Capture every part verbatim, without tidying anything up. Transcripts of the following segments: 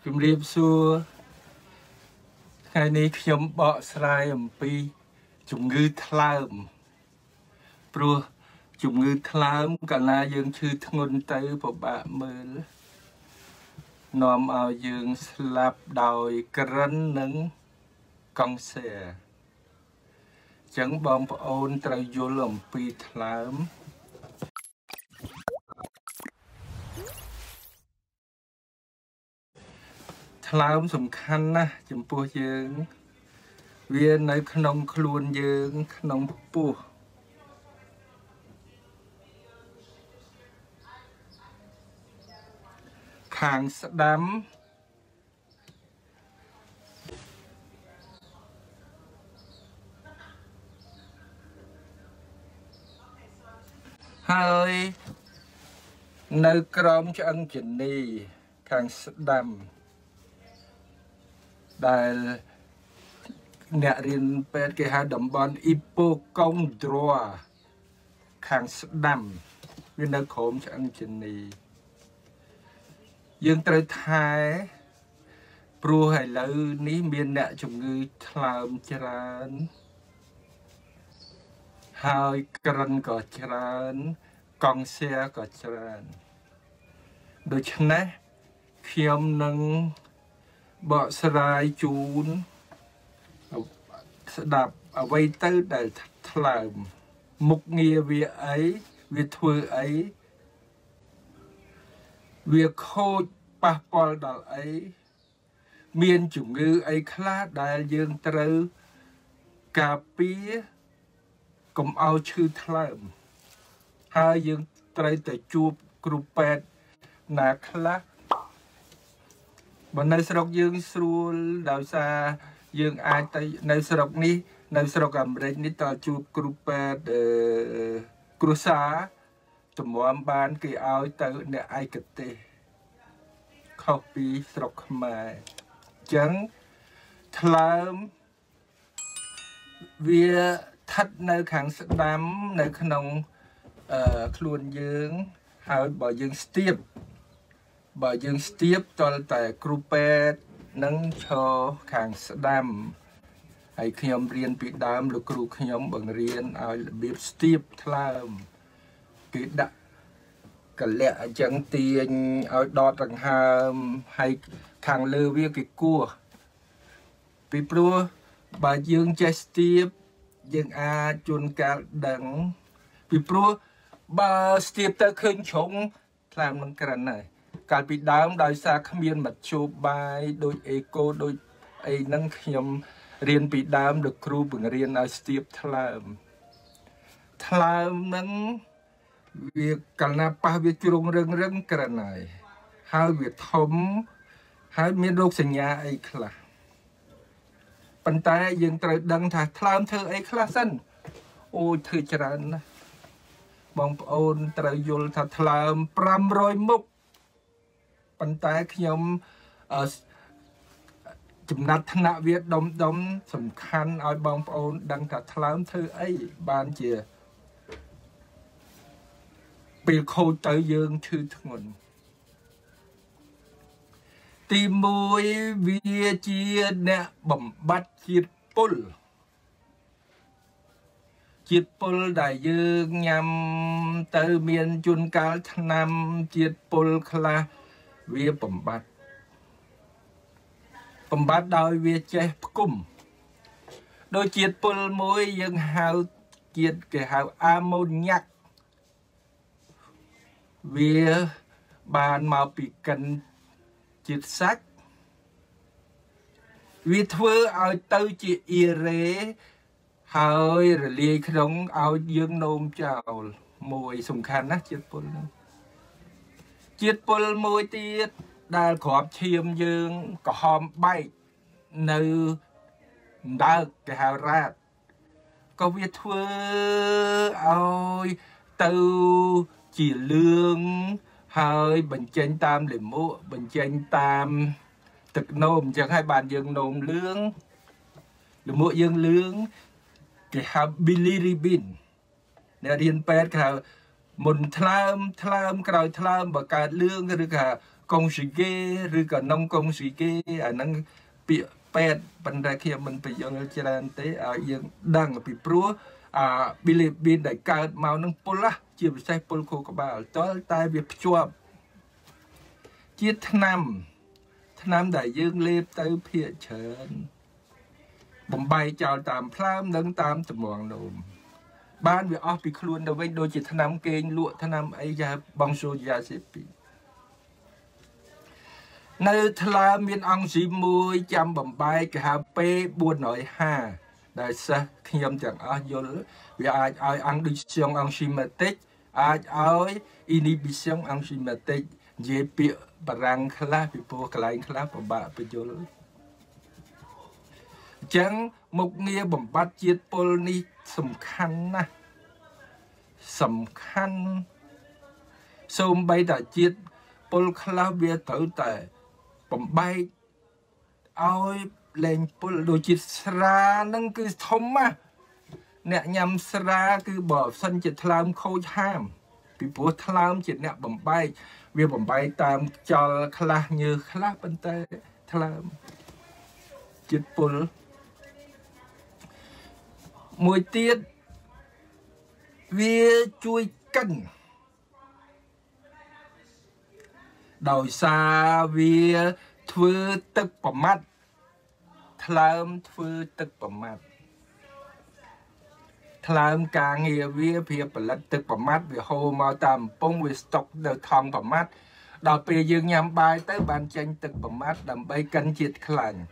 ជំរាបសួរថ្ងៃនេះខ្ញុំបកស្រាយអំពីជំងឺថ្លើមព្រោះជំងឺថ្លើមកាលណាយើងឈឺធ្ងន់ទៅពិបាកមើលនាំឲ្យយើងស្លាប់ដោយក្រិននិងកង់សែអញ្ចឹងបងប្អូនត្រូវយល់អំពីថ្លើមថ្លើមសំខាន់ណាស់ចំពោះយើងវានៅក្នុងខ្លួនយើងក្នុងពោះខាងស្ដាំហើយនៅក្រោមឆ្អឹងជំនីខាងស្ដាំដែលអ្នករៀនពេទ្យគេហៅតំបន់អ៊ីប៉ូកុងដ្រួខាងស្ដាំវានៅក្រោមឆ្អឹងជំនីយើងត្រូវថែព្រោះឥឡូវនេះមានអ្នកជំងឺថ្លើមច្រើនហើយក្រិនក៏ច្រើនកង់សែក៏ច្រើនដូច្នេះខ្ញុំនឹងបកស្រាយជូនស្ដាប់អ្វីទៅដែលថ្លើមមុខងារវាអីវាធ្វើអីវាខូចប៉ះពាល់ដល់អីមានជំងឺអីខ្លះដែលយើងត្រូវការពារកុំឲ្យឈឺថ្លើមហើយយើងត្រូវទៅជួបគ្រូពេទ្យណាខ្លះបើនៅស្រុកយើងស្រួលដោយសារយើងអាចទៅនៅស្រុកនេះនៅស្រុកអាមេរិកនេះតើជួបគ្រូពេទ្យគ្រួសារតម្រាំបានគេឲ្យទៅអ្នកឯកទេសខុសពីស្រុកខ្មែរអញ្ចឹងថ្លើមវាស្ថិតនៅខាងស្ដាំនៅក្នុងអឺខ្លួនយើងហើយបើយើងស្ទាបបើយើងស្ទាបតលតែគ្រូពេទ្យនឹងឈរខាងស្ដាំហើយខ្ញុំរៀនពីដើមលោកគ្រូខ្ញុំបង្រៀនឲ្យរបៀបស្ទាបថ្លើមគេដាក់កលៈអញ្ចឹងទាញឲ្យដកដង្ហើមហើយខាងលើវាគេគោះពីព្រោះបើយើងចេះស្ទាបយើងអាចជួនកាលដឹងពីព្រោះបើស្ទាបទៅឃើញជ្រុងថ្លើមនឹងក្រិនហើយកាលពីដើមដោយសារគ្មានមធ្យោបាយដូចអេកូដូចអីហ្នឹងខ្ញុំរៀនពីដើមលោកគ្រូបង្រៀនឲ្យស្ទាបថ្លើមថ្លើមហ្នឹងវាកាលណាប៉ះវាជ្រុងរឹងរឹងក្រិនហើយហើយវាធំហើយមានរោគសញ្ញាអីខ្លះប៉ុន្តែយើងត្រូវដឹងថាថ្លើមធ្វើអីខ្លះសិនអូយធ្វើច្រើនណាស់បងប្អូនត្រូវយល់ថាថ្លើមប្រាំរយមុខប៉ុន្តែខ្ញុំចំណាត់ថ្នាក់វាដុំដុំសំខាន់ឲ្យបងប្អូនដឹងថាថ្លើមធ្វើអីបានជាពេលខូចទៅយើងឈឺធ្ងន់ទីមួយវាជាអ្នកបំបត្តិជាតិពុលជាតិពុលដែលយើងញ៉ាំទៅមានជួនកាលថ្នាំជាតិពុលខ្លះវាបំបត្តិបំបត្តិដោយវាចេះផ្គុំដោយជាតិពុលមួយយើងហៅជាតិគេហៅអាម៉ូញ៉ាក់វាបានមកពីកិនជាតិសាច់វាធ្វើឲ្យទៅជាអ៊ីរ៉េហើយរលាយក្នុងឲ្យយើងនោមចោលមួយសំខាន់ណាស់ជាតិពុលហ្នឹងជាតិពុលមួយទៀតដែលក្របឈាមយើងក្រហមបែកនៅដើកគេហៅរ៉ាតក៏វាធ្វើឲ្យទៅជាលឿងហើយបញ្ចេញតាមលាមកបញ្ចេញតាមទឹកនោមអញ្ចឹងហើយបានយើងនោមលឿងលាមកយើងលឿងគេហៅ bilirubin អ្នករៀនពេទ្យគេហៅមុនថ្លើមថ្លើមក្រោយថ្លើមបើកើតលឿងឬក៏កុងស៊ីហ្គេឬក៏នំកុងស៊ីហ្គេអាហ្នឹងពាក្យពេទ្យប៉ុន្តែខ្ញុំមិនបញ្យល់ច្រើនទេឲ្យយើងដឹងពីព្រោះអាប៊ីលីប៊ីនដែលកើតមកនឹងពុលជាពិសេសពុលខួរក្បាលតលតែវាភ្ជាប់ជាថ្នាំថ្នាំដែលយើងលេបទៅភាកច្រើនបំបីចោលតាមផ្លើមនិងតាមត្មងនោមបានវាអស់ពីខ្លួនទៅវិញដូចជាថ្នាំគេងលក់ថ្នាំអីយ៉ាបងសូយ៉ាសេពីនៅថ្លើមមានអង់ស៊ីមមួយចាំបំបែកគេហៅ P bốn không haiដែលសិស្សខ្ញុំទាំងអស់យល់វាអាចឲ្យ induction enzymatic អាចឲ្យ inhibition enzymatic និយាយពាក្យបារាំងខ្លះពីព្រោះកន្លែងខ្លះពិបាកបញ្យល់អញ្ចឹងមុខងារបំបត្តិជាតិពុលនេះសំខាន់ណាស់សំខាន់សូម្បីតែជាតិពុលខ្លះវាត្រូវតែបំបែកឲ្យលែងពុលដូចជាតិស្រាហ្នឹងគឺធំណាស់អ្នកញ៉ាំស្រាគឺបើសិនជាថ្លើមខូចហាមពីព្រោះថ្លើមជាអ្នកបំបែកវាបំបែកតាមខ្យល់ខ្លះញើសខ្លះប៉ុន្តែថ្លើមជាតិពុលមួយទៀតវាជួយកិនដោយសារវាធ្វើទឹកប្រមាត់ថ្លើមធ្វើទឹកប្រមាត់ថ្លើមការងារវាវាផលិតទឹកប្រមាត់វាហូរមកតាមកំពង់វាស្តុកនៅថង់ប្រមាត់ដល់ពេលយើងញ៉ាំបាយទៅបានចេញទឹកប្រមាត់ដើម្បីកិនជាតិខ្លាញ់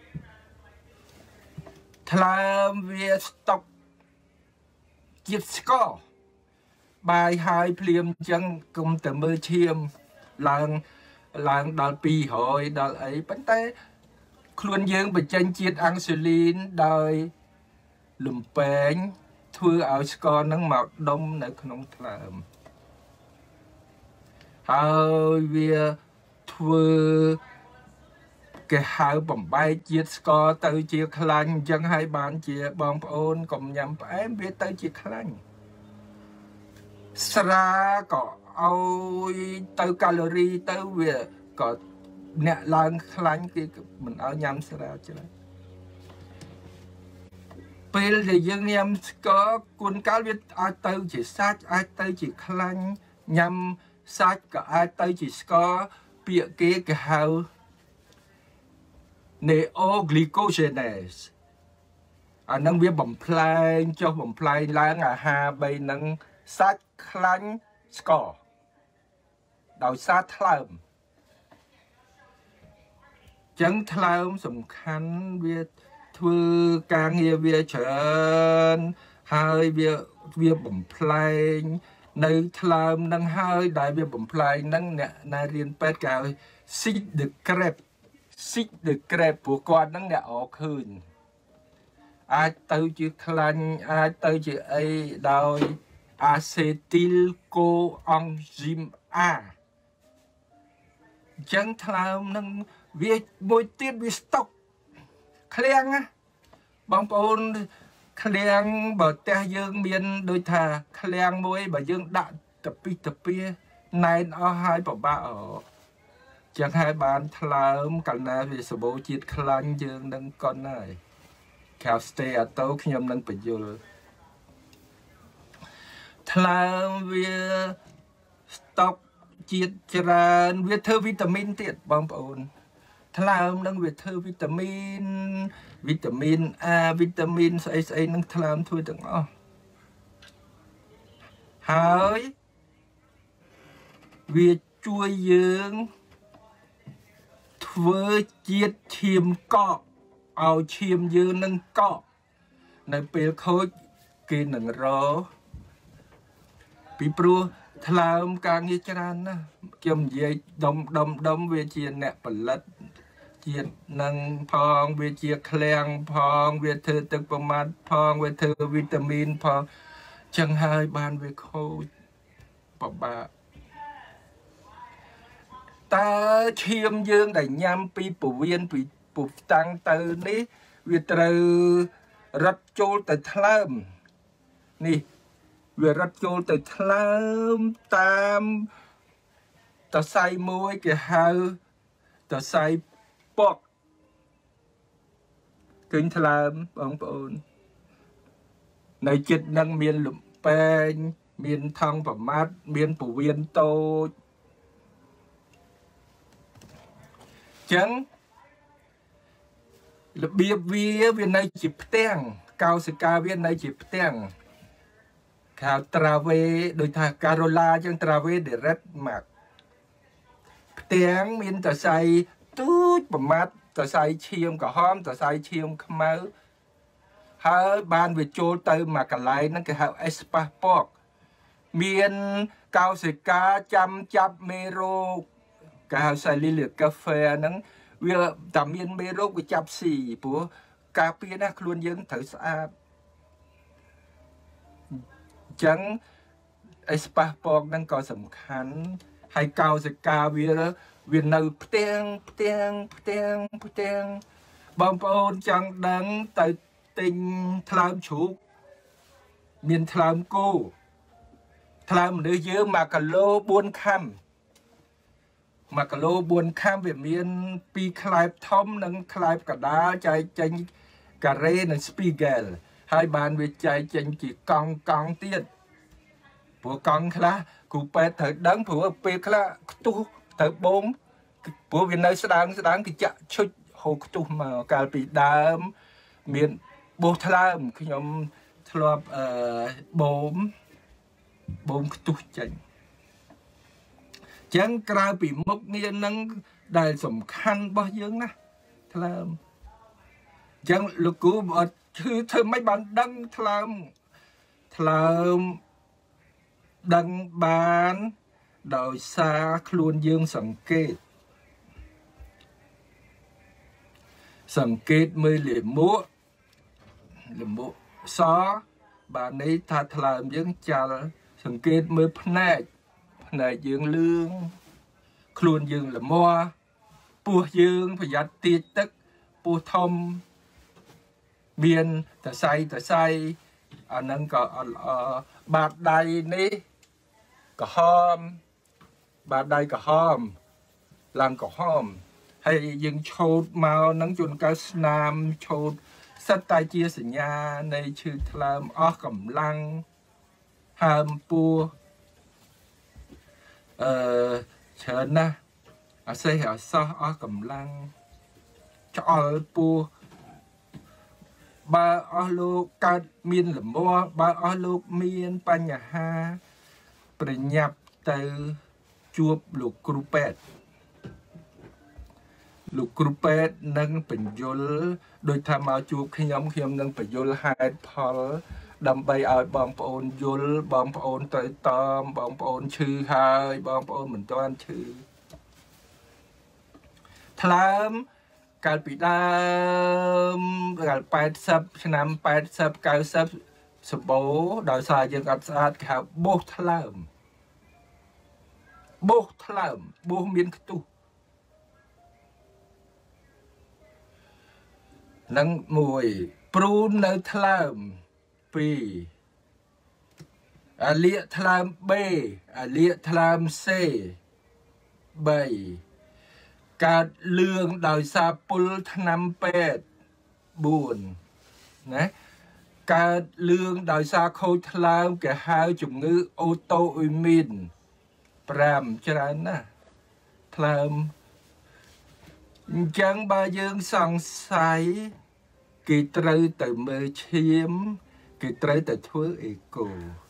ថ្លើមវាស្តុកជាតិស្ករបាយហើយភ្លាមអញ្ចឹងគុំតែមើលឈាមឡើងឡើងដល់ពីររយដល់អីប៉ុន្តែខ្លួនយើងបញ្ចេញជាតិអាំងស៊ូលីនដោយលំពេងធ្វើឲ្យស្ករហ្នឹងមកដុំនៅក្នុងថ្លើមហើយវាធ្វើគេហៅបំបែកជាតិស្ករទៅជាខ្លាញ់អញ្ចឹងហើយបានជាបងប្អូនកុំញ៉ាំផ្អែមវាទៅជាខ្លាញ់ស្រាក៏ឲ្យទៅកាឡូរីទៅវាក៏អ្នកឡើងខ្លាញ់គេមិនឲ្យញ៉ាំស្រាច្រើនពេលដែលយើងញ៉ាំស្ករគួនកាលវាអាចទៅជាសាច់អាចទៅជាខ្លាញ់ញ៉ាំសាច់ក៏អាចទៅជាស្ករពាក្យគេគេហៅ neoglycogenase អានឹងវាបំផ្លែងចុះបំផ្លែងឡើងអាហារបីនឹងសាច់ខ្លាញ់ស្ករដោយសារថ្លើមចឹងថ្លើមសំខាន់វាធ្វើការងារវាច្រើនហើយវាវាបំផ្លែងនៅថ្លើមនឹងហើយដែលវាបំផ្លែងនឹងអ្នកណារៀនពេទ្យគេហៅ sick the crep sick the crep ព្រោះគាត់នឹងអ្នកអរឃើញអាចទៅជាខ្លាញ់អាចទៅជាអីដោយ acetyl coenzyme A ចឹងថ្លើមនឹងវាមួយទៀតវាស្តុកឃ្លាំងណាបងប្អូនឃ្លាំងបើផ្ទះយើងមានដូចថាឃ្លាំងមួយបើយើងដាក់តពីតពីណែនអស់ហើយពិបាកអចឹងហើយបានថ្លើមកាលណាវាសបោជាតិខ្លាញ់យើងនឹងកុនហើយខាវស្តេអតូខ្ញុំនឹងបញ្យល់ថ្លើមវាស្តុកជាតិច្រើនវាធ្វើវីតាមីនទៀតបងប្អូនថ្លើមនឹងវាធ្វើវីតាមីនវីតាមីន A វីតាមីនស្អីស្អីនឹងថ្លើមធ្វើទាំងអស់ហើយវាជួយយើងធ្វើជាតិឈាមកកឲ្យឈាមយើងនឹងកកនៅពេលខូចគេនឹងរពីព្រោះថ្លើមការងារច្រើនណាស់ខ្ញុំនិយាយដុំដុំដុំវាជាអ្នកផលិតជាតិនឹងផងវាជាឃ្លាំងផងវាធ្វើទឹកប្រមាត់ផងវាធ្វើវីតាមីនផងចឹងហើយបានវាខូចពិបាកតើឈាមយើងដែលញ៉ាំពីពវៀនពីពុះតាំងទៅនេះវាត្រូវរត់ចូលទៅថ្លើមនេះវារត់ចូលទៅថ្លើមតាមតសៃមួយគេហៅតសៃពកឃើញថ្លើមបងប្អូននៅចិត្តនឹងមានលំពេងមានថងប្រមាត់មានពវៀនតូចចឹងរបៀបវាវានៅជាផ្ទាំងកោសិកាវានៅជាផ្ទាំងខៅត្រាវេដូចថាការ៉ូឡាចឹងត្រាវេដេរិតមកផ្ទាំងមានតសៃទូចប្រមាត់តសៃឈាមក្រហមតសៃឈាមខ្មៅហើយបានវាចូលទៅមកកន្លែងហ្នឹងគេហៅអេសប៉ាសពកមានកោសិកាចាំចាប់មេរោគគេហៅសាលីលកាហ្វេហ្នឹងវាតែមានមេរោគវាចាប់ស៊ីព្រោះការពារណាខ្លួនយើងត្រូវស្អាតអញ្ចឹងអេសប៉ាសពកហ្នឹងក៏សំខាន់ហើយកោសិកាវាវានៅផ្ទាំងផ្ទាំងផ្ទាំងផ្ទាំងបងប្អូនចង់ដឹងទៅទិញថ្លើមជ្រូកមានថ្លើមគោថ្លើមមនុស្សយើងមួយគីឡូបួនខាំមួយគីឡូបួនខាំវាមានពីរខ្លែបធំនិងខ្លែបកដាលចែកចេញការ៉េនិងស្ពីហ្គែលហើយបានវាចែកចេញជាកង់កង់ទៀតព្រោះកង់ខ្លះគ្រូពេទ្យត្រូវដឹងព្រោះពេលខ្លះខ្ទុះត្រូវបូមព្រោះវានៅស្ដើងស្ដើងគេចាក់ឈុចហូរខ្ទុះមកកាលពីដើមមានបោះថ្លើមខ្ញុំធ្លាប់អឺបូមបូមខ្ទុះចេញចឹងក្រៅពីមុខងារនឹងដែលសំខាន់របស់យើងណាថ្លើមចឹងលោកគ្រូអត់ឈឺធ្វើមិនបានដឹងថ្លើមថ្លើមដឹងបានដោយសារខ្លួនយើងសង្កេតសង្កេតមើលលាមកលំមុខសបានន័យថាថ្លើមយើងចាល់សង្កេតមើលភ្នែកភ្នែកយើងលឿងខ្លួនយើងល្មមពោះយើងប្រយ័ត្នទាចទឹកពោះធំមានតសៃតសៃអានឹងក៏អត់ល្អបាតដៃនេះក្រហមបាតដៃក្រហមឡើងក្រហមហើយយើងឆោតមកនឹងជួនកាលស្នាមឆោតសិតតែជាសញ្ញានៃឈឺថ្លើមអស់កម្លាំងហើមពោះអឺច្រើនណាស់អាសេះអាសោះអស់កម្លាំងឆ្អល់ពោះបើអស់លោកកើតមានលំមបើអស់លោកមានបញ្ហាប្រញាប់ទៅជួបលោកគ្រូពេទ្យលោកគ្រូពេទ្យនឹងបញ្យលដោយថាមកជួបខ្ញុំខ្ញុំនឹងបញ្យលហេតុផលដើម្បីឲ្យបងប្អូនយល់បងប្អូនត្រូវតាមបងប្អូនឈឺហើយបងប្អូនមិនទាន់ឈឺថ្លើមកាលពីដើមកាលប៉ែតសិបឆ្នាំប៉ែតសិបកៅសិបសម្បូរដោយសារយើងអត់ស្អាតគេហៅបោសថ្លើមបោសថ្លើមបោសមានខ្ទុះនឹងមួយព្រូននៅថ្លើមពីរអាលៀកថ្លើម B អាលៀកថ្លើម C បីកើតលឿងដោយសារពុលថ្នាំពេទ្យបួនណាកើតលឿងដោយសារខូចថ្លើមគេហៅជំងឺអូតូអ៊ុយមីនប្រាំច្រើនណាស់ថ្លើមអញ្ចឹងបើយើងសង្ស័យគេត្រូវទៅមើលឈាមគេត្រូវទៅធ្វើអេកូ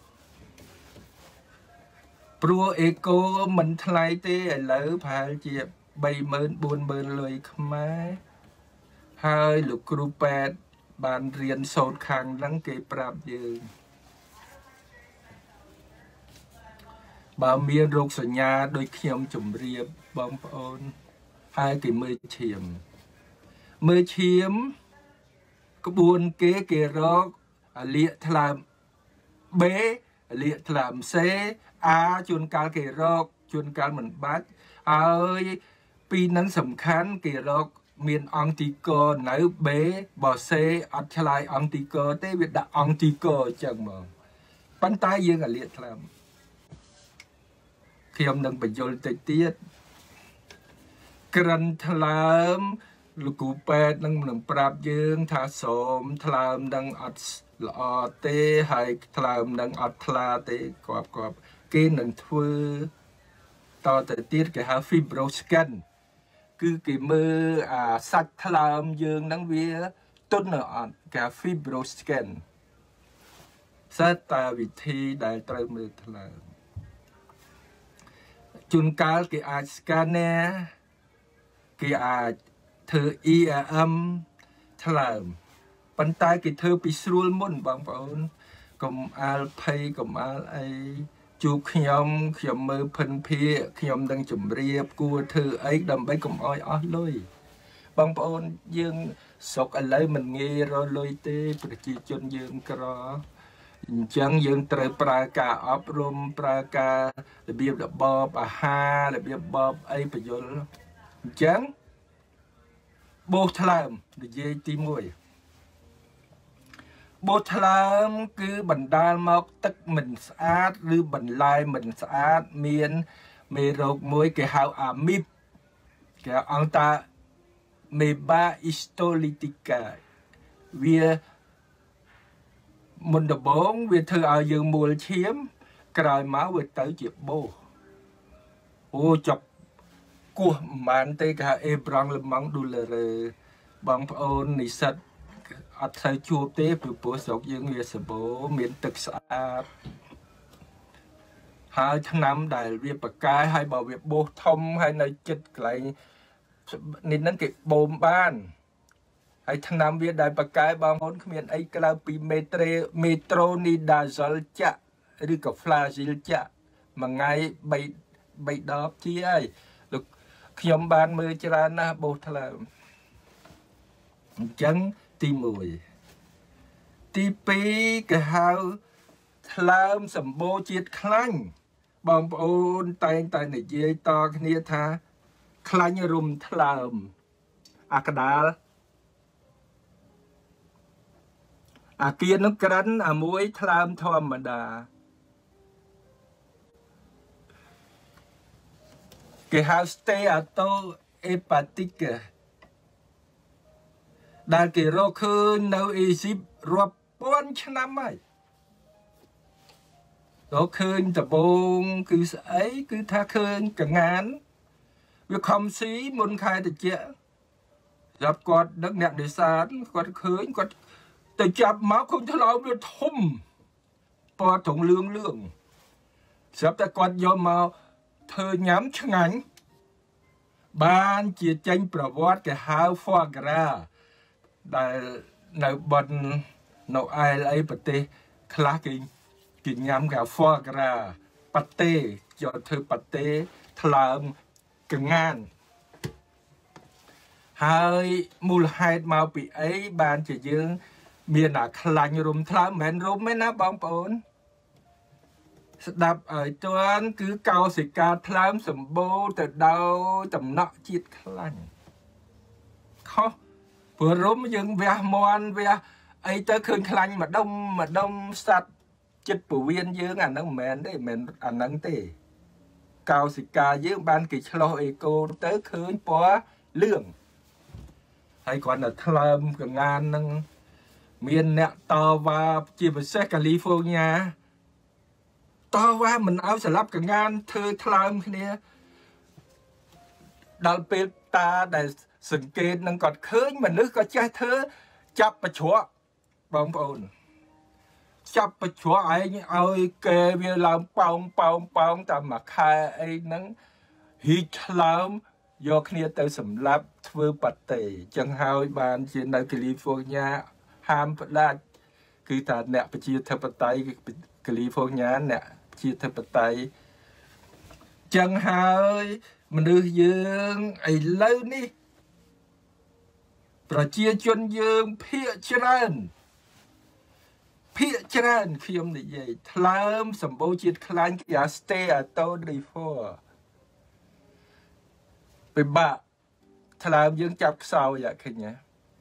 ព្រោះអេកូមិនថ្លៃទេឥឡូវប្រហែលជាបីម៉ឺនបួនម៉ឺនលុយខ្មែរហើយលោកគ្រូពេទ្យបានរៀនសូត្រខាងហ្នឹងគេប្រាប់យើងបើមានរោគសញ្ញាដូចខ្ញុំជម្រាបបងប្អូនហើយគេមើលឈាមមើលឈាមក្បួនគេគេរកអាលៀកថ្លើម B អាលៀកថ្លើម C A ជួនកាលគេរកជួនកាលមិនបាច់ហើយពីនឹងសំខាន់គេរកមានអង្គទីកនៅ B បើ C អត់ឆ្លើយអង្គទីកទេវាដាក់អង្គទីកអញ្ចឹងមកប៉ុន្តែយើងអាលៀកថ្លើមខ្ញុំនឹងបញ្យល់តិចទៀតក្រិនថ្លើមលោកគ្រូពេទ្យនឹងនឹងប្រាប់យើងថាសូមថ្លើមនឹងអត់ល្អទេហើយថ្លើមនឹងអត់ថ្លាទេគាត់គាត់គេនឹងធ្វើតទៅទៀតគេហៅ fibroscan គឺគេមើលអាសាច់ថ្លើមយើងនឹងវាទន់នៅអត់គេ fibroscan សិតតាវិធីដែលត្រូវមើលថ្លើមជួនកាលគេអាច scanner គេអាចធ្វើ E R M ថ្លើមប៉ុន្តែគេធ្វើពីស្រួលមុនបងប្អូនកុំអាលភ័យកុំអាលអីជួបខ្ញុំខ្ញុំមើលភិនភាកខ្ញុំនឹងជម្រាបគួរធ្វើអីដើម្បីកុំឲ្យអស់លុយបងប្អូនយើងស្រុកឥឡូវមិនងាយរកលុយទេប្រជាជនយើងក្រអញ្ចឹងយើងត្រូវប្រើការអប់រំប្រើការរបៀបរបបអាហាររបៀបរបបអីបញ្យលអញ្ចឹងបោសថ្លើមនិយាយទីមួយបោសថ្លើមគឺបណ្ដាលមកទឹកមិនស្អាតឬបន្លែមិនស្អាតមានមេរោគមួយគេហៅអាមីបគេអង្គតា Meba histolytica វាមុនដំបូងវាធ្វើឲ្យយើងមួលឈាមក្រោយមកវាទៅជាបោសអូចប់គោះមិនបានទេគេហៅអេប្រង់លម៉ង់ឌូលឺបងប្អូននិស្សិតអត់ទៅជួបទេព្រោះពោះស្រុកយើងវាសបោមានទឹកស្អាតហើយថ្នាំដែលវាប្រកែហើយបើវាបោសធំហើយនៅចិត្តកន្លែងនេះហ្នឹងគេបូមបានហើយថ្នាំវាដែលប្រកែបងប្អូនគ្មានអីក្រៅពីមេត្រេមេត្រូនីដាហ្សលចាក់ឬក៏ហ្វ្លាស៊ីលចាក់មួយថ្ងៃ3 3ដបជាហើយលោកខ្ញុំបានមើលច្រើនណាស់បោសថ្លើមអញ្ចឹងទីមួយទីពីរគេហៅថ្លើមសម្បូរជាតិខ្លាញ់បងប្អូនតែងតែនិយាយតគ្នាថាខ្លាញ់រុំថ្លើមអាកដាលអាគៀននោះក្រិនអាមួយថ្លើមធម្មតាគេហៅ steatohepatic ដែលគេរកឃើញនៅអេស៊ីបរាប់ពាន់ឆ្នាំហើយរកឃើញដំបូងគឺស្អីគឺថាឃើញកងានវាខំស៊ីមុនខែតិចចាប់គាត់ដឹកអ្នកនេសាទគាត់ឃើញគាត់ទៅចាប់មកឃើញថ្លោមវាធំពណ៌ត្រង់លឿងលឿងស្រាប់តែគាត់យកមកធ្វើញ៉ាំឆ្ងាញ់បានជាចេញប្រវត្តិគេហៅ foie gras ដែលនៅបននៅអែលអីប្រទេសខ្លះគេគេញ៉ាំកា foie gras ប៉ាតេយកធ្វើប៉ាតេថ្លើមកងានហើយមូលហេតុមកពីអីបានជាយើងមានអាខ្លាញ់រុំថ្លើមមិនមែនរុំទេណាបងប្អូនស្ដាប់ឲ្យទាន់គឺកោសិកាថ្លើមសម្បូរទៅដោយតំណក់ជាតិខ្លាញ់ខុសព្រោះរុំយើងវះមន់វះអីទៅឃើញខ្លាញ់ម្ដុំម្ដុំសัตว์ចិត្តពវៀនយើងអាហ្នឹងមិនមែនទេមិនមែនអាហ្នឹងទេកោសិកាយើងបានគេឆ្លោះអេកូទៅឃើញពណ៌លឿងហើយគ្រាន់តែថ្លើមកងានហ្នឹងមានអ្នកតវ៉ាជាពិសេសកាលីហ្វ័រញ៉ាតវ៉ាមិនឲ្យស្លាប់កងានធ្វើថ្លើមគ្នាដល់ពេលតាដែលសង្កេតនឹងគាត់ឃើញមនុស្សក៏ចេះធ្វើចាប់បជ្រក់បងប្អូនចាប់បជ្រក់ឯងឲ្យគេវាឡើងប៉ោងប៉ោងប៉ោងតាមមួយខែអីហ្នឹងហ៊ីថ្លើមយកគ្នាទៅសម្លាប់ធ្វើប៉ាតេចឹងហើយបានជានៅកាលីហ្វ័រញ៉ាហាមផ្ដាច់គឺថាអ្នកប្រជាធិបតេយ្យកាលីហ្វ័រញ៉ាអ្នកប្រជាធិបតេយ្យចឹងហើយមនុស្សយើងឥឡូវនេះប្រជាជនយើងភាគច្រើនភាគច្រើនខ្ញុំនិយាយថ្លើមសម្បូរជាតិខ្លាញ់គេហៅ steatohepatitis ពិបាកថ្លើមយើងចាប់ខ្សោយអាឃើញណា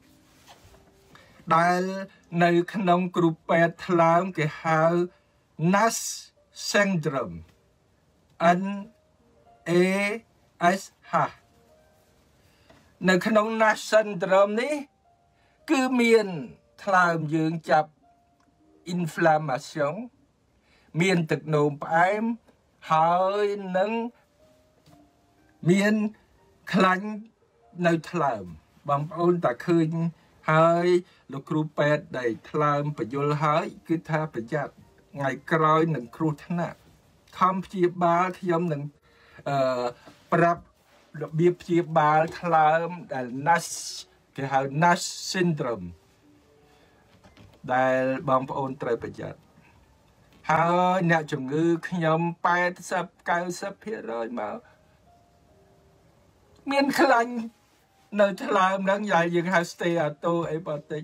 ដែលនៅក្នុងគ្រូពេទ្យថ្លើមគេហៅ Nash syndrome N A S H នៅក្នុង Nash syndrome នេះគឺមានថ្លើមយើងចាប់ inflammation មានទឹកនោមផ្អែមហើយនឹងមានខ្លាញ់នៅថ្លើមបងប្អូនតាឃើញហើយលោកគ្រូពេទ្យដែលថ្លើមបញ្យលហើយគឺថាប្រយ័ត្នថ្ងៃក្រោយនឹងគ្រោះថ្នាក់ខំព្យាបាលខ្ញុំនឹងអឺប្រាប់របៀបព្យាបាលថ្លើមដែល Nash គេហៅ Nash syndrome ដែលបងប្អូនត្រូវប្រយ័ត្នហើយអ្នកជំងឺខ្ញុំeighty ninetyភាគរយមកមានខ្លាញ់នៅថ្លើមហ្នឹងយ៉ាងយើងហៅ stay auto អីបតិច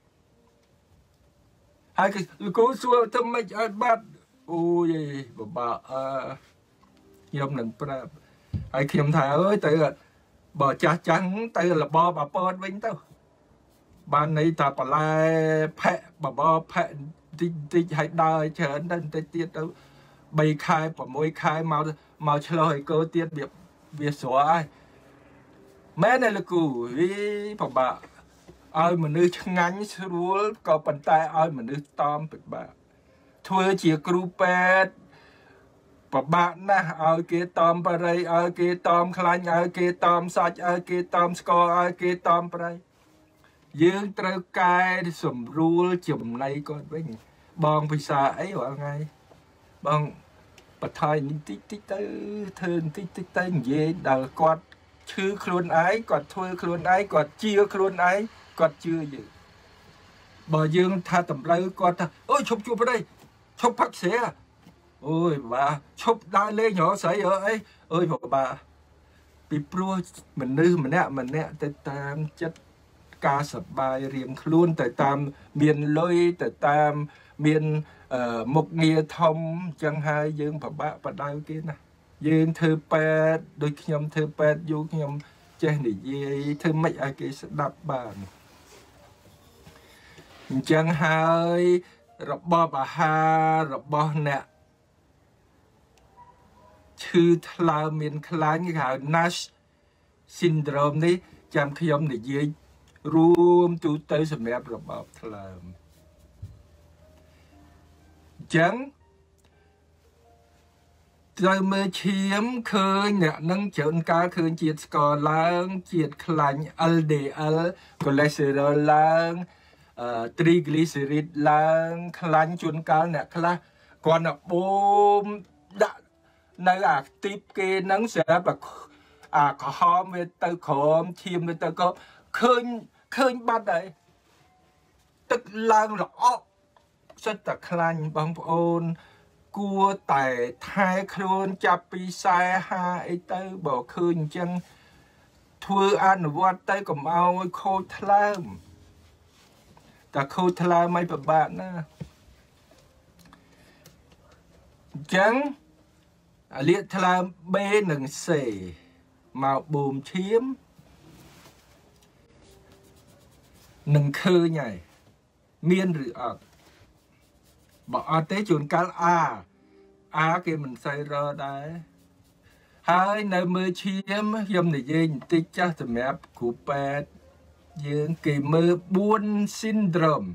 ហើយលោកគ្រូសួរទៅមិនឲ្យបាត់អូយបបាក់អឺខ្ញុំនឹងប្រាប់ហើយខ្ញុំថាអើយទៅបើចាស់ចាំងទៅរបបអពតវិញទៅបានន័យថាបន្លែផែបបផែតិចតិចឲ្យដើរច្រើនទៅបន្តិចទៀតទៅ3ខែ6ខែមកមកឆ្លោះឲ្យកោទៀតវាវាស្រស់ហើយមែនទេលោកគ្រូវាពិបាកឲ្យមនុស្សឆ្ងាញ់ស្រួលក៏ប៉ុន្តែឲ្យមនុស្សតមពិបាកធ្វើជាគ្រូពេទ្យពិបាកណាស់ឲ្យគេតមបរិយឲ្យគេតមខ្លាញ់ឲ្យគេតមសាច់ឲ្យគេតមស្ករឲ្យគេតមប្រៃយើងត្រូវកែសម្រួលចំណៃគាត់វិញបងពិសាអីរាល់ថ្ងៃបងបថយនេះតិចតិចទៅធ្វើតិចតិចទៅនិយាយដល់គាត់ឈឺខ្លួនឯងគាត់ធ្វើខ្លួនឯងគាត់ជឿខ្លួនឯងគាត់ជឿយើងបើយើងថាតម្រូវគាត់ថាអូយឈប់ជួបប្រៃឈប់ផឹកស្រាអូយបាឈប់ដើរលេងរកស្រីអីអើយបាពីព្រោះមនុស្សម្នាក់ម្នាក់ទៅតាមចិត្តការសប្បាយរៀងខ្លួនទៅតាមមានលុយទៅតាមមានមុខងារធំអញ្ចឹងហើយយើងពិបាកបដៅគេណាយើងធ្វើពេទ្យដូចខ្ញុំធ្វើពេទ្យយកខ្ញុំចេះនិយាយធ្វើម៉េចឲ្យគេស្ដាប់បានអញ្ចឹងហើយរបបអាហាររបស់អ្នកឈឺថ្លើមមានខ្លាញ់គេហៅ Nash syndrome នេះចាំខ្ញុំនិយាយរួមទូទៅសម្រាប់របបថ្លើមអញ្ចឹងត្រូវមើលឈាមឃើញអ្នកនឹងច្រើនកាលឃើញជាតិស្ករឡើងជាតិខ្លាញ់ L D L cholesterol ឡើងអឺ triglycerid ឡើងខ្លាញ់ជួនកាលអ្នកខ្លះគាត់ទៅបូមដាក់នៅអាទីបគេនឹងស្រាប់អាក្រហមវាទៅក្រមឈាមវាទៅក៏ឃើញឃើញបាត់ហើយទឹកឡើងល្អក់សិតតែខ្លាញ់បងប្អូនគួរតែថែខ្លួនចាប់ពីខ្សែហាអីទៅបើឃើញអញ្ចឹងធ្វើអនុវត្តទៅកុំឲ្យខូចថ្លើមតែខូចថ្លើមមិនពិបាកណាអញ្ចឹងលាកថ្លើម B និង C មកបូមឈាមនឹងឃើញហើយមានឬអត់បើអត់ទេជួនកាលអាអាគេមិនសូវរដែរហើយនៅមើលឈាមខ្ញុំនិយាយបន្តិចចាស់សម្រាប់គ្រូពេទ្យយើងគេមើលfour syndrome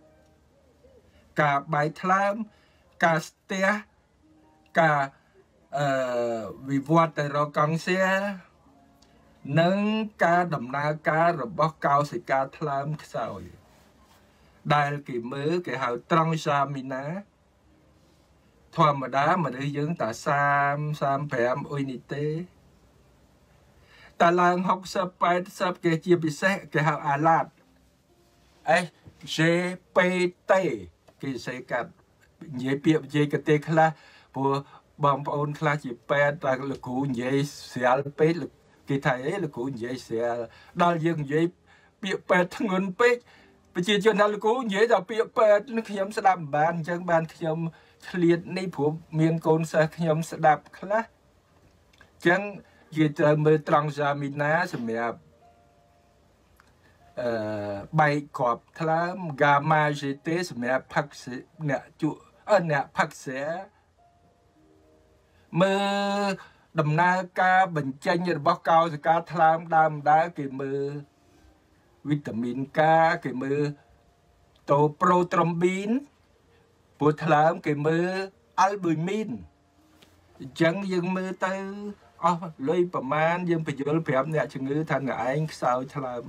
ការបែកថ្លើមការស្ទះការអឺវិវត្តទៅរកកង់សៀនិងការដំណើរការរបស់កោសិកាថ្លើមខ្សោយដែលគេមើលគេហៅត្រង់សាមីណាធម្មតាមនុស្សយើងតែthirty thirty-fiveអ៊ុយនីទេតែឡើងsixty eightyគេជាពិសេសគេហៅអាឡាត S G P T គេសេកាត់និយាយពាក្យនិយាយកទេខ្លះព្រោះបងប្អូនខ្លះជាពេទ្យតែលោកគ្រូនិយាយស្រាលពេកគេថាអីលោកគ្រូនិយាយស្រាលដល់យើងនិយាយពាក្យពេទ្យធ្ងន់ពេកប្រជាជនថាលោកគ្រូនិយាយតែពាក្យពេទ្យខ្ញុំស្ដាប់មិនបានអញ្ចឹងបានខ្ញុំឆ្លៀតនេះព្រោះមានកូនសិស្សខ្ញុំស្ដាប់ខ្លះអញ្ចឹងគេត្រូវមើលត្រង់សាមីណាសម្រាប់អឺបែកគ្រាប់ថ្លើម gamma G T សម្រាប់ផឹកអ្នកជក់អឺអ្នកផឹកស្រាមើល đầm na ca bệnh tranh như báo cáo thì ca tham đam đá cái mơ vitamin K cái mơ tổ prothrombin bột tham cái mơ albumin chẳng dừng mơ tớiอ๋อเลยประมาณยังไปเยอะแบบเนี่ยชงือท่านไอ้สาวทลาม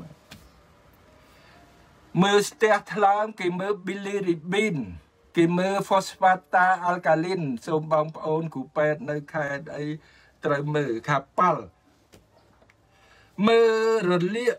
มือสเตียทลามกี่มือบิลิริบินกี่มือฟอสฟาตาอัลกาลินสมบังโอนกูเป็ดในแค่ไอ้ตรมือขับปัลมือรเลีย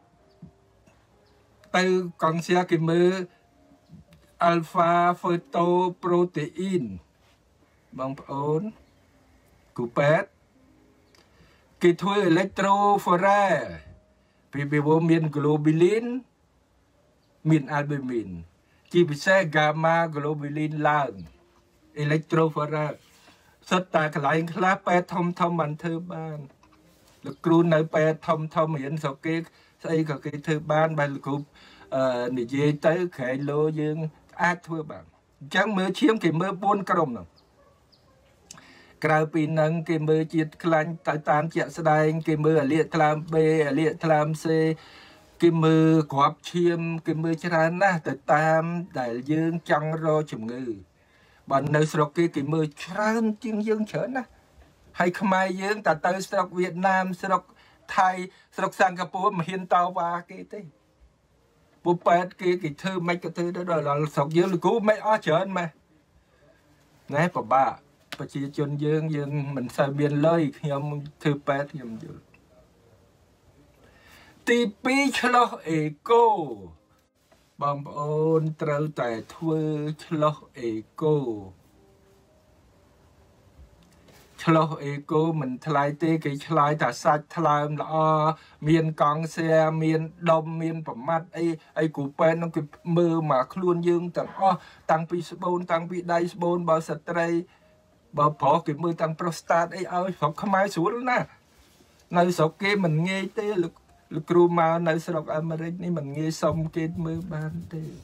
ตือกองเสียกี่มืออัลฟาเฟโตโปรตีนบังโอนกูเป็ดกี่ถ้วยอิเล็กโทรฟอร์พีบีโวมีนโกลบิลินมีนอัลบูมินจีพิเศษกามาโกลบิลินล่างอิเล็กโทรฟอร์สตาขลายคลาแปดทอมทอมมันเธอบ้านแล้วครูในแปดทอมทอมเห็นสกีใส่กับกีเธอบ้านไปลูกเอ่อนี่เจเตอร์ไข่โลยังอาทั่วบ้านจังมือเชี่ยมกี่มือปูนกลมหนึ่งกลายปีนังกี่มือจิตคลันตาตามเจาะแสดงกี่มือเลียทลามเบเลียทลามเซกี่มือกวบเชียมกี่มือชรานะแต่ตามแต่ยืงจังรอจุ่มงือบันในสระกี่กี่มือชราจึงยืงเฉินนะให้ขมายยืงแต่เตอสระเวียดนามสระไทยสระสิงคโปร์มาเห็นตาวากี่ตีปุบเปิดกี่กี่เธอไม่กระเธอได้ด้วยเราสระยืงหรือกูไม่อ้อเฉินมาไงปะบ้าประชาชนยืงยืงมันใส่เบียนเลยยมถือแปดยมอยู่ตีปีชลอเอโก้บางโอนเตาแต่ทั่วชลอเอโก้ชลอเอโก้มันทลายเตะกี่ทลายแต่สัตว์ทลายมันละเมียนกองเสียเมียนดมเมียนประมัดไอไอกูเป็นต้องคือมือมาคล้วนยืงแต่อ้อตั้งปีสบูนตั้งปีไดสบูนบอสตรีบ่พอกี่มือตั้งโปรสตาทไอเอาสองขมายสูงนะในสกเกมันเงยเตะลูกลูกครูมาในสระอเมริกนี่มันเงยสมเกตมือบานเตะ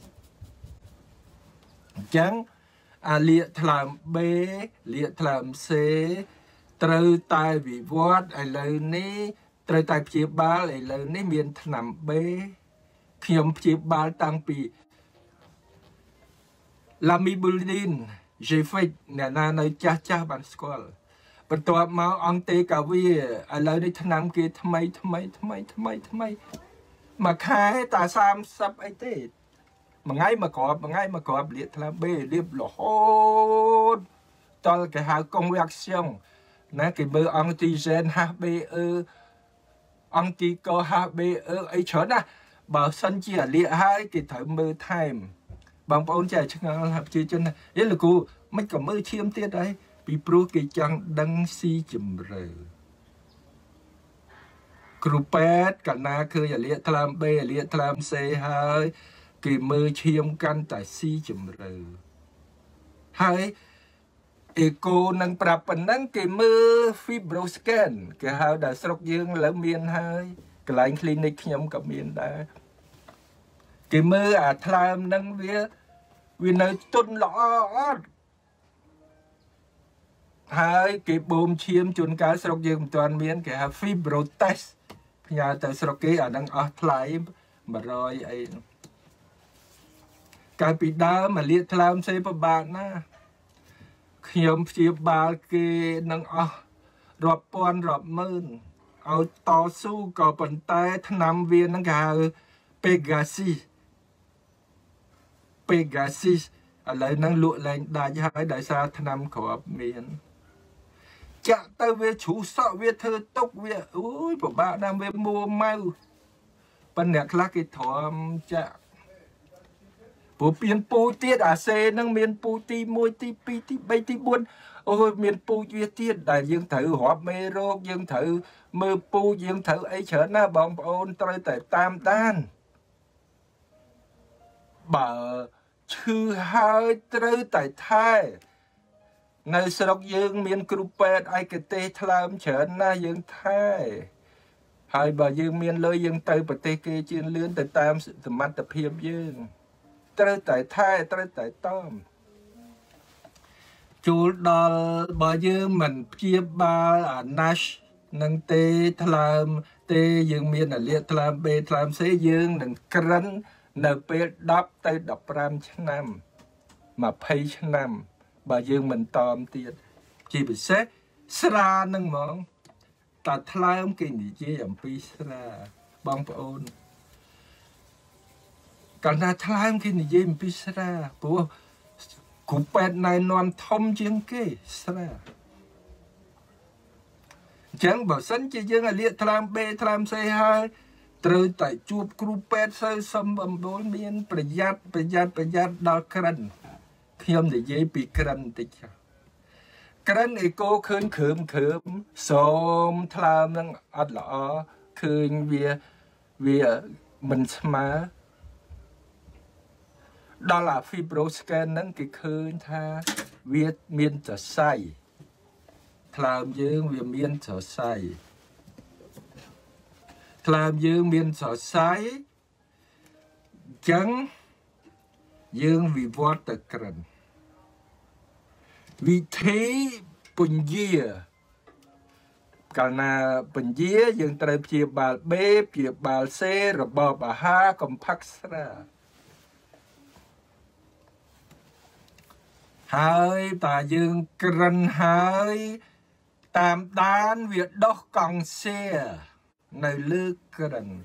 จังอาเลียทลามเบเลียทลามเซตรตายวิวัฒน์ไอเลยนี่ตรตายเพียบาลไอเลยนี่เมียนถนำเบเขียมเพียบาลตั้งปีลามิบูลินเจฟิกเนี่ยนาในจ้าจ้าบันสกอลประตูมาอังเตกาวีอะไรในถนำเกทำไมทำไมทำไมทำไมทำไมมาขายตาสามซับไอเตมาไงมากอบมาไงมากอบเลียทลาเบเรียบหล่อตอนแกหากงเวียกเชียงนะแกเบอร์อังตีเซนฮาเบเอออังตีก็ฮาเบเออไอเฉินนะบ่าวสันเจียเลียให้แกถอยมือไทม์บางปอนใจช่างงานจีจนเอ้ลูกกูไม่กับมือเชี่ยมเตี้ยได้ปีโปรกิจังดังซีจิมเรครูแปดกันนาคืออย่าเลี้ยทลามเบเลี้ยทลามเซหายกี่มือเชี่ยมกันแต่ซีจิมเรหายเอโกนังปรับปนังกี่มือฟิบโรสแกนกี่หาได้สกยืงแล้วเมียนหายกลายคลินิกยมกับเมียนได้กี่มืออาทลามนังเวียวินัยตุนหล่อหายเก็บบูมเชียมจุนการสระยืมตอนเมียนแก่ฟิบโรเตสพญาแต่สระเกอดังอัลไลม์มารอยไอการปิดดามาเลียทลามเซปบานะขยมเชียบบาลเกนังอ่ะรอบปอนรอบมื่นเอาต่อสู้กับปันไตทนำเวียนนังกาเปกาซีเปกาซิสอะไรนั่งลุแรงได้ยังไงได้ซาทนำขอบเมียนจะเตเวชูสอเวเธอตกเวอุ้ยผมบ้านำเวมัวเมาปัญญาคลากิถอมจะผมเปลี่ยนปูเตี้ยอาเซนั่งเมียนปูตีมวยตีปีตีใบตีบุญโอ้ยเมียนปูเวียเตี้ยได้ยังถือหอบเมโรกยังถือมือปูยังถือไอเฉินหน้าบองโอนตรแต่ตามด้านบ่ชื่อหายตรแต่ไทยในสระยืงเมียนกรุเปตไอเกเตทลามเฉินหน้ายังไทยหายบ่ยืงเมียนเลยยังเตยปฏิเกจินเลื่อนแต่ตามสมัติเพียบยืงตรแต่ไทยตรแต่ต้อม chú đó bao giờ mình chia ba à nash nâng tê tham tê dương miền là liệt tham bê tham xế dương nâng cắn nợ bê đắp tay đập ram chân năm mà pay chân năm bao giờ mình tòm tiền chỉ bị xét sra nâng mong ta tham kinh gì chứ làm pi sra bong ôn còn ta tham kinh gì làm pi sra bố cụ pet này non thông chiếng kê sra chẳng bảo sẵn chỉ dương là liệt tham bê tham xây hai từ tại chụp cụ pet xây xâm bầm bố miênประหยัดประหยัดประหยัดđo cân khi ông để dây bị cân tích cân này cô khơi khởi khởi xôm tham năng ăn lọ khơi về về mình mà đó là fibroscan năng cái khơi tha việt miên trở say làm dương việt miên trở say làm dương miên trở say chẳng dương vì vót tật cần vì thế bình dìa cả na bình dìa dương trời chia bà B chia bà C rồi bỏ bà H còn phát ra hơi ta dương cần hơi tam đan việc đốc còn xe nơi lư cần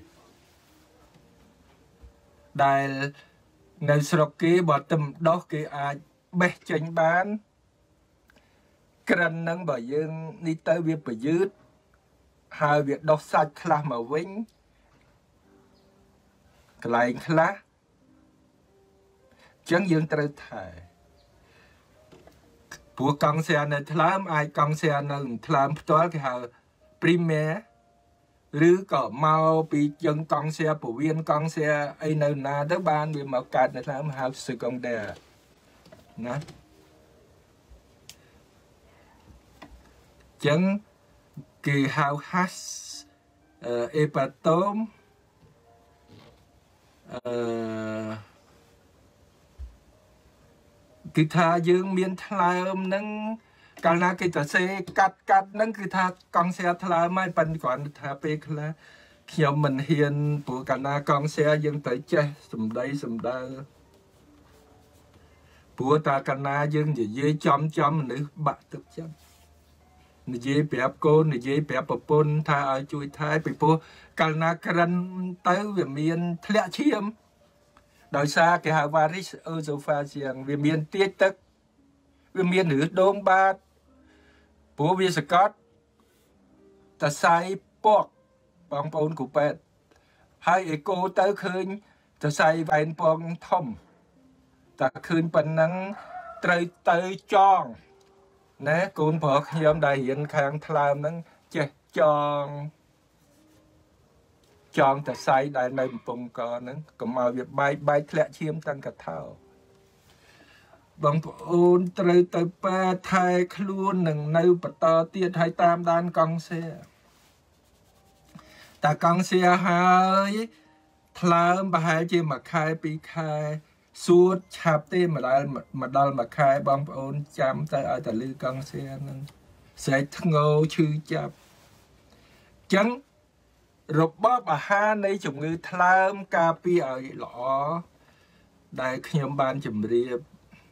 đại nơi sọc kia bỏ tâm đốc kia ai bê chanh bán cần nâng bởi dương đi tới việc bởi dứt hai việc đọc sạch khá mà vĩnh cái lại khá chẳng dương trời thầy bố con xe này thlam ai con xe này thlam toán cái hào primaire rứ có mau bị dân con xe phổ viên con xe ai nơi nào tới ban vì màu cạt này thlam hào sự công đề nè chẳng kỳ hào hát epatome kỳ tha dương miên tham nâng cả na cái tờ xe cắt cắt nâng kỳ tha con xe tham mai bận còn tha pe là khi mình hiền của cả na con xe dương tới chơi sầm đây sầm đây của ta cả na dương gì dễ chom chom nữ bạn thực chom nữ dễ bẹp cô nữ dễ bẹp bờ pôn tha ở chui thái bị po cả na cần tới về miền lẹ chiêm đời xa cái hà varis ở dầu pha giang về miền tiết tức về miền nữ đông ba bố việt scott ta sai bọc bằng pôn của pet hai cô tới khơi ta sai vài pon thông ta khơi phần năng trời tới tròn nè côn phật hiểm đại hiện khang tham năng che tròn chọnแต่ใส่ได้ในปุ่มก่อนนั้นก็มาเวียบใบใบแคละเชียมตั้งกระเท่าบางปูนเตยเตยปลาไทยคล้วนหนึ่งในปตอเตี้ยไทยตามด้านกองเสียแต่กองเสียหายทลามไปหายเจมาคายปีคายสูดชาบเต้มาได้มาดอลมาคายบางปูนจำแต่เอาแต่ลือกองเสียนั้นใส่ทงโง่ชื่อจับจังรบบอบอาหารในจุ่มงือทลามกาปีเอาหล่อได้ขยมบานจุ่มเรียบ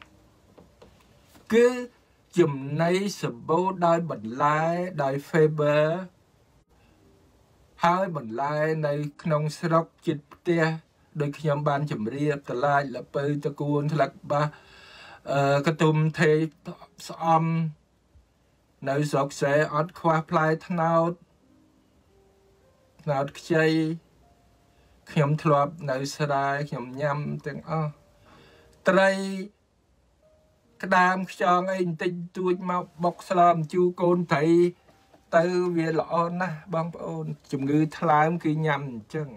คือจุ่มในสบู่ได้บรรลัยได้เฟเบอร์ให้บรรลัยในขนมสลบจิตเตี้ยโดยขยมบานจุ่มเรียบตลาดละเปยตะกูลทลักบะกระตุมเทสอมในสอกเสอดควาพลายทนาวnào chơi khiêm thọp nơi sài khiêm nhâm tiếng o tây cái đam cho anh tinh tôi mau bọc slam chu côn thấy từ về lọ na băng ôn chủng ngư tham khi nhâm chừng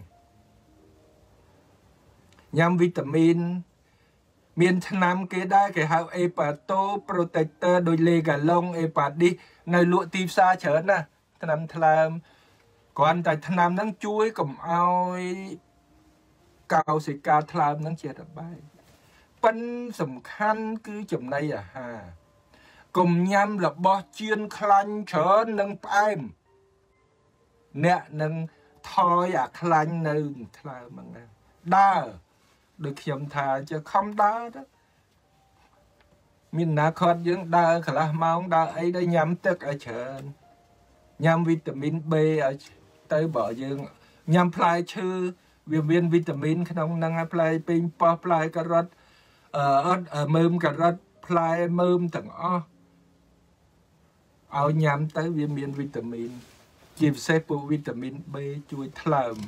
nhâm vitamin miền nam kế đa cái hào epato protector đôi lê gà lông epat đi nơi lụa tim xa chở nè nam tham còn tại tham năng chuối cầm ao cao sĩ ca tham năng chia đập bay ปันสำคัญคือจำในอะฮะกลมยำระบอเจียนคลันเฉินหนึ่งไปเนี่ยหนึ่งทอยอยากคลันหนึ่งทลายมังนะได้โดยเขียมทาจะคำได้đóมินนาคอดยังได้ขละมองได้ไอ้ได้ยำตึกไอ้เฉินยำวิตามินเบไอ้เตยบ่ยังยำพลายชื่อวิเวียนวิตามินขนมนังพลายเป็นปอพลายกระรดเอ่อเอ่อมืมกระรดพลายมืมถึงอ้อเอายำเตยวิเวียนวิตามินจีบเซปูวิตามินเบช่วยทลาย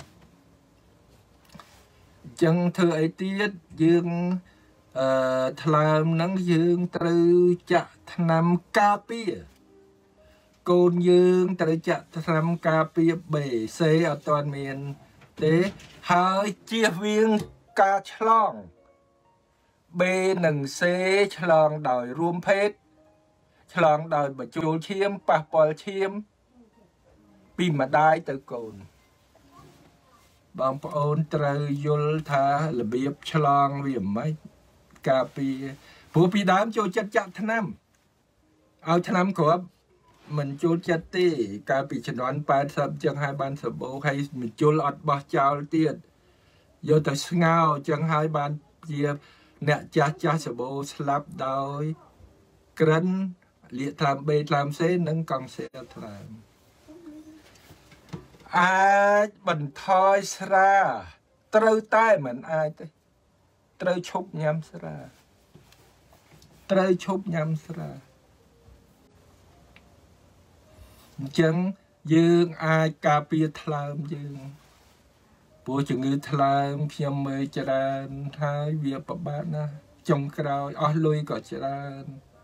จังเธอไอเตี้ยยังทลายนังยังตรึจะทำกาเปียโกนยังตรึจะทำกาเปียเบเซอตอนเมียนเดหายเจียเวียงกาฉลองเบหนึ่งเซฉลองดอยรวมเพชรฉลองดอยบะจูเชียมปะปอลเชียมปีมาได้ตะโกนบางปอนตรายลธาระเบียบฉลองเวียมไม่กาปีผู้ปีดามโจจัดจัดทนำเอาทนำขอบมันโจจัดตีกาปีฉนวนปานสับจังไฮบานสบูให้มันโจลอดบอเจ้าเตียดโยแต่เงาจังไฮบานเจียเนี่ยจัดจัดสบูสลับดอยกรันเลียทำเบทำเส้นนั่งกองเสียทำอาบันทอยสระตรใต้เหมือนอายเต้ตรชุบยำสระตรชุบยำสระจังยืงอายกาเปียทลามยืงปูจึงยืทลามเพียงเมยจรานท้ายเวียปบ้านนะจงกราวอ้อลุยก็จราน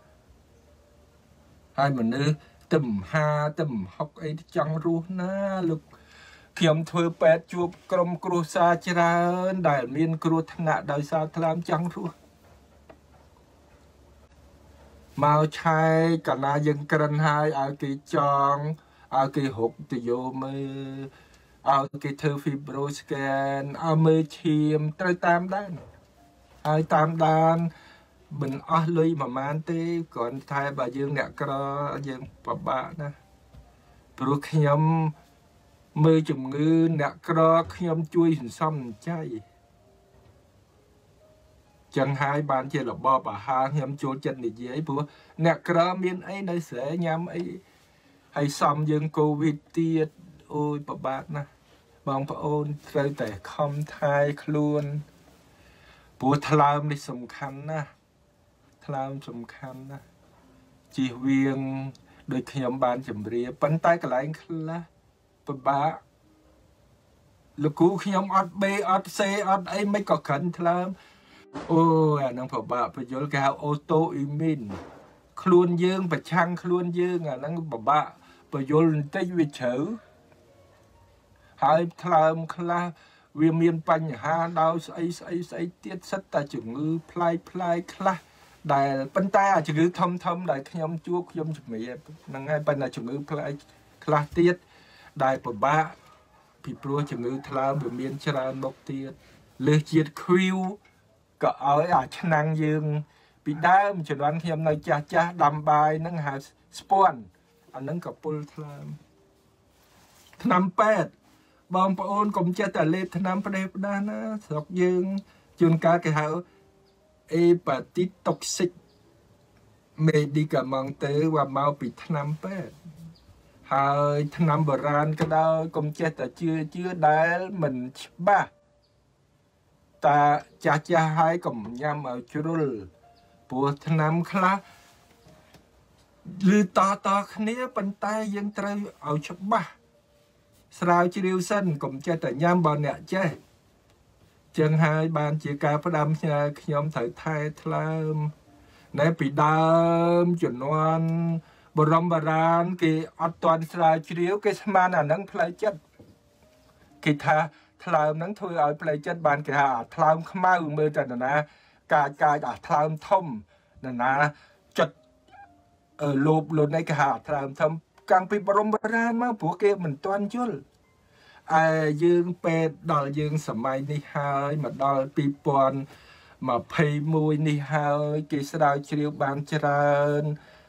ให้เหมือนนึกตึมหาตึมฮอกไอ้จังรู้นะลูกเขียมเธอแปดจูบกรมครูซาจราได้เมียนครูธนาได้ซาทลามจังรู้มาใช้กันนายังกระหายอากิจองอากิหกติโยมืออากิเธอฟิบโรสแกนเอามือชิมตรตามด้านไอตามด้านมันอ้อเลยมามันตีก่อนไทยบายังเนี่ยก็ยังปะบะนะปลุกขยำมือจุ่มเงินเนี่ยก็ขยำช่วยหินซ้ำใจจังหายบานเจริญบ่ป่าหางยำโจจันนี่เย้ผัวเนี่ยกระมีนไอ้ในเสยยำไอ้ไอ้ซ้ำยังโควิดเตียดโอ้ยปะบะนะบางพระองค์เคยแต่คำไทยคลวนผัวทลามนี่สำคัญนะทลามสำคัญนะจีเวียงโดยขยำบานจำเรียปันใต้กระไรคละปะบะลูกกูขยำอัดเบอัดเซอัดไอ้ไม่ก็ขันทลามโอ้ยนังผบะประโยชน์แกเอาโอโตอิมินคลวนยืงประชังคลวนยืงอ่ะนังผบะประโยชน์ได้วิเฉยหายทลามคลาเวียนเมียนปัญหาดาวใส่ใส่ใส่เตี้ยสัตตาจึงมือพลายพลายคลาได้ปัญตาจึงมือทำทำได้ขยำจุกขยำจุกเมียนังไงปัญหาจึงมือพลายคลาเตี้ยได้ผบะพี่ปลัวจึงมือทลามเวียนเมียนชราบกเตี้ยเลือดเจียดคิวก็เอาอาชนังยืงปีด้ามฉนวันเทียมในจ่าจ่าดำใบนั่งหาสปอนอันนั้นกับปุลทลามทนำแปดบองปะโอนกลมเจตเล็บทนำประเดี๋ยวด้านนะสอกยืงจุนการแก่เอปติตกสิกเมดิกามองเตอว่าเมาปิดทนำแปดหายทนำโบราณก็ได้กลมเจตเชื่อเชื่อได้เหมือนบ้าตาจ่าจ่าหายกับยามเอาชุรุลปวดน้ำคลาหรือต่อต่อคันนี้ปันตายยังตรายเอาชับบ้าสาวจิริวสันกับเจ้าแต่ยามบอลเนี่ยเจ้จังหายบานจีกาพระดำชาขยมถ่ายไทยทลามในปีดำจุนวันบรมบารานกีอัตวันสาวจิริวกีสมาน่ะนังพลายจัดกีทาทลามนั้นถือเอาไปจัดบานกีหาทลามขมาอุมือจัดนะกายกายอาทลามท่มนั่นนะจัดเออโลบโลในกีหาทลามทำกลางปีบรมบารานมาผัวเกมันตอนยุลไอ้ยืงเป็ดดอลยืงสมัยนี้หายมาดอลปีปอนมาเพย์มวยนี่หายกีสดาวชิวบานเจริญ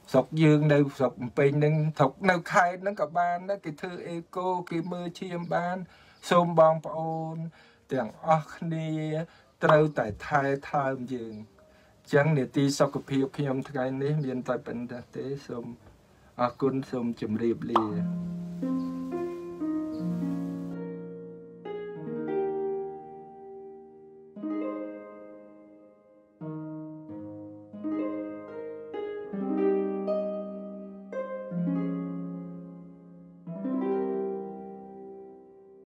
สกยืงในสกเป็นหนึ่งถกในใครนั่งกับบ้านนั่งกิเธอเอโก้กิมือเชียมบ้านส้มบองปอนเตียงออกนี่เต้าแต่ไทยไทยยืงจังเนี่ยตีสกพิวขยมทั้งนี้เรียนแต่เป็นแต่ส้มอากุนส้มจุ่มรีบเรีย